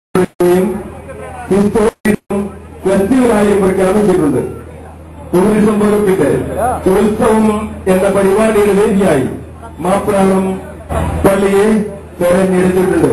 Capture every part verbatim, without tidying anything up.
ഫെസ്റ്റിവലായും പ്രഖ്യാപിച്ചിട്ടുണ്ട്. ടൂറിസം വകുപ്പിന്റെ ഉത്സവം എന്ന പരിപാടിയുടെ വേദിയായി മാപ്രാണം പള്ളിയെ തെരഞ്ഞെടുത്തിട്ടുണ്ട്.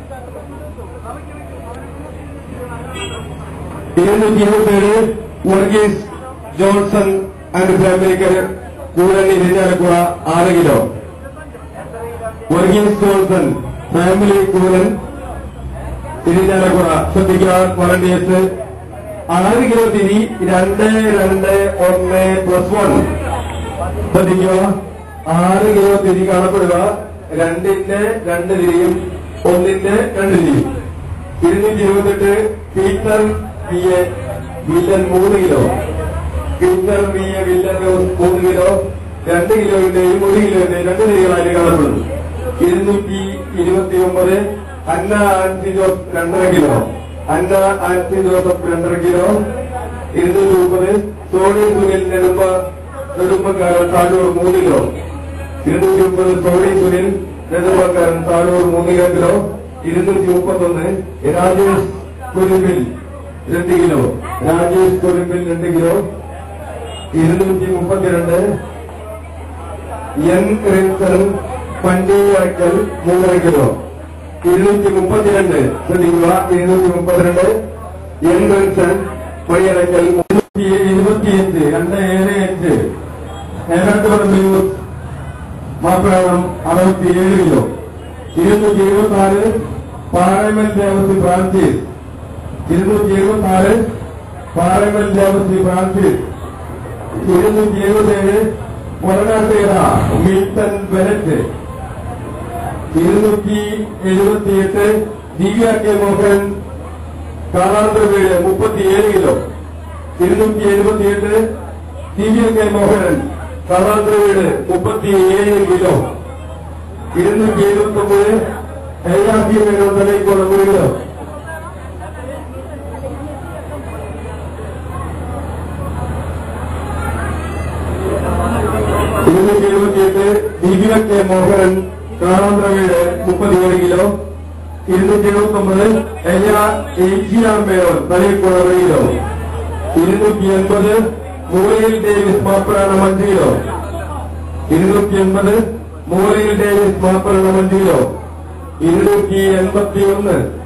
ഇരുന്നൂറ്റി ഇരുപത്തിയേഴ് വർഗീസ് ജോൺസൺ ആൻഡ് ഫാമിലിക്ക് കൂടണി ഇരിഞ്ഞാലക്കുള ആറ് കിലോ. വർഗീസ് ജോൺസൺ ഫാമിലി കൂടൻ ഇരിഞ്ഞാലക്കുള ശ്രദ്ധിക്കുക. വളണ്ടിയേഴ്സ് ആറ് കിലോ തിരി രണ്ട് രണ്ട് ഒന്ന് പ്ലസ് വൺ ശ്രദ്ധിക്കുക. ആറ് കിലോ തിരി കാണപ്പെടുക. രണ്ടിന്റെ രണ്ട് തിരിയും ഒന്നിന്റെ രണ്ട് തിരിയും. ഇരുന്നൂറ്റി ഇരുപത്തെട്ട് പീറ്റർ വി എ വില്ലൻ മൂന്ന് കിലോ. പീറ്റർ വി എ വില്ലൻ മൂന്ന് കിലോ. രണ്ട് കിലോയുടെയും ഒരു കിലോയുടെയും രണ്ട് തിരികളായി കാണപ്പെടുന്നു. ഇരുന്നൂറ്റി ഇരുപത്തി ഒമ്പത് അന്ന ആൻസി ജോസ് രണ്ടര കിലോ. അന്ന ആൻസി ജോസഫ് രണ്ടര കിലോ. ഇരുന്നൂറ്റി മുപ്പത് സോണി സുനിൽ നെടുമ്പ നെടുമ്പക്കാരൻ താഴൂർ മൂന്ന് കിലോ. ഇരുന്നൂറ്റി മുപ്പത് സോണി സുനിൽ നെടുമ്പക്കാരൻ താഴൂർ മൂന്ന് കിലോ. ഇരുന്നൂറ്റി മുപ്പത്തൊന്ന് രാജേഷ് കുരുമ്പിൽ രണ്ട് കിലോ. രാജേഷ് കുരുമ്പിൽ രണ്ട് കിലോ. ഇരുന്നൂറ്റി മുപ്പത്തിരണ്ട് എൻ റിൻസൺ പണ്ടിയക്കൽ മൂന്നര കിലോ. ഇരുന്നൂറ്റി മുപ്പത്തിരണ്ട് ശ്രദ്ധിക്കുക. ഇരുന്നൂറ്റി മുപ്പത്തിരണ്ട് എൻ റിൻസൺ പടിയറക്കൽ. ഇരുപത്തിയഞ്ച് രണ്ട് ഏഴ് അഞ്ച് ഏഴാട്ടുപറമ്പിൽ മാപ്രാണം അറുപത്തിയേഴ് കിലോ. ഇരുന്നൂറ്റി എഴുപത്തി ആറ് പാർലമെന്റ് ദേവസ്വം ഫ്രാൻസിസ്. ഇരുന്നൂറ്റി എഴുപത്തി ആറ് പാർലമെന്റ് ദേവസ്വം ഫ്രാൻസിസ്. ഇരുന്നൂറ്റി എഴുപത്തിയേഴ് പൊറനാട്ടേറ മിൽട്ടൺ ബെനറ്റ്. ഇരുന്നൂറ്റി എഴുപത്തിയെട്ട് ദിവ്യ കെ മോഹൻ കാളാന്തരവീട് മുപ്പത്തിയേഴ് കിലോ. ഇരുന്നൂറ്റി എഴുപത്തിയെട്ട് ദിവ്യ കെ മോഹനൻ കാളാന്തരവീട് മുപ്പത്തിയേഴ് കിലോ. ഇരുന്നൂറ്റി എഴുപത്തി ഒമ്പത് ഏഴാക്കി വേണോ തലയിക്കോട് ഒരു കിലോ. ഇരുന്നൂറ്റി എഴുപത്തിയെട്ട് ദിവ്യ കെ മോഹനൻ കാളാന്തരവീട് മുപ്പത്തിയേഴ് കിലോ. ഇരുന്നൂറ്റി എഴുപത്തി ഒമ്പത് ഏജിയാമ്പേർ തലയിക്കോട് ഒരു കിലോ. ഇരുന്നൂറ്റി എൺപത് മൂലയിൽ ഡേവിസ് മാപ്രാണം അഞ്ച് കിലോ. ഇരുന്നൂറ്റി എൺപത് മൂലയിൽ ഡേവിസ് മാപ്രാണം അഞ്ച് കിലോ. ഇരുന്നൂറ്റി എൺപത്തി ഒന്ന്